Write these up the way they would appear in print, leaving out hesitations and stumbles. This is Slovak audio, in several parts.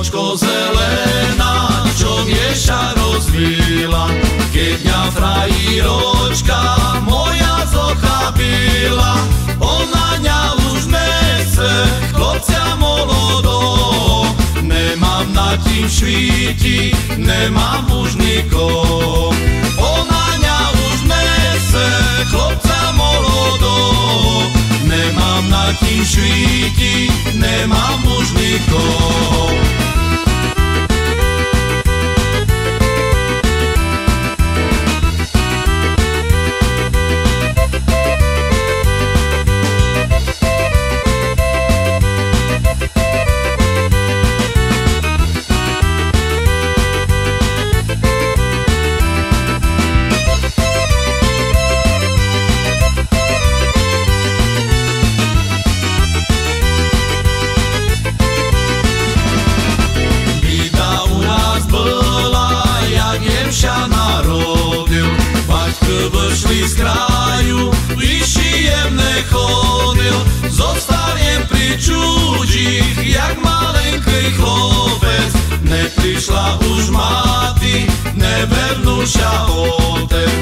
Fríročko zelená, čo vieša rozvíla, keď mňa frajíročka moja zochápila. Ona ňa už nechce, chlopca molodého, nemám nad tým švíti, nemám už nikoho. Ona ňa už nechce, chlopca molodého, nemám nad tým švíti, nemám už nikoho. Narodil, baťko vyšli z kraju, vyšijem nechodil, zostanem pri čudích, jak malenký chlopec. Neprišla už máty, nevernúša otec.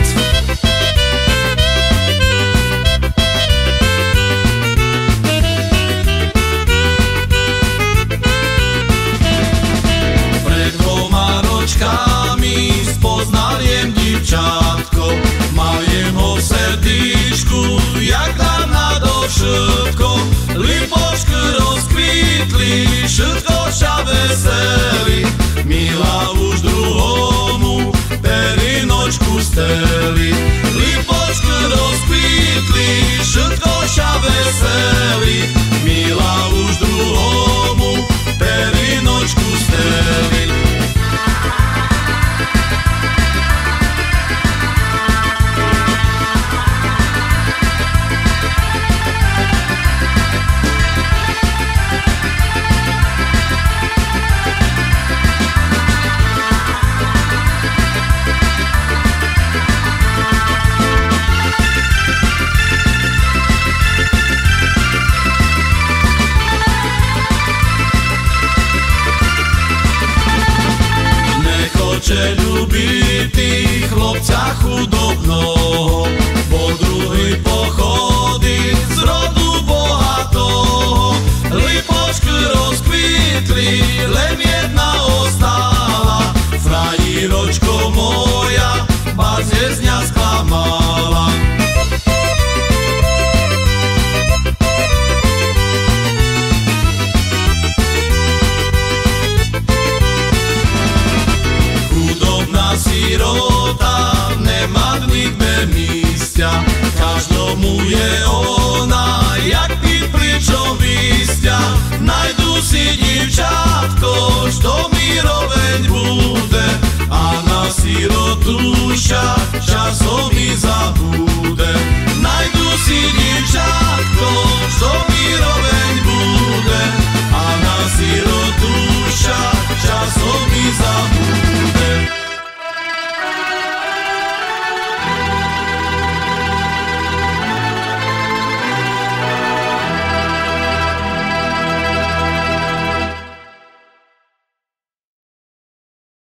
Pred 2 ročkami spoznal jem divčátko, mal jem ho v srdíčku, jak dávna do všetko. Lipočky rozkvítli, všetko ša veseli, milá už druhomu perinočku steli. Lipočky rozkvítli, všetko ša veseli, milá už druhomu perinočku steli. Nechoče ľubitý chlopca chudobného, bol druhý pochody z rodu bohatého. Lipočky rozkvítli, len jedna ostála, frajíročko moja bardzo z ňa sklamala. Siro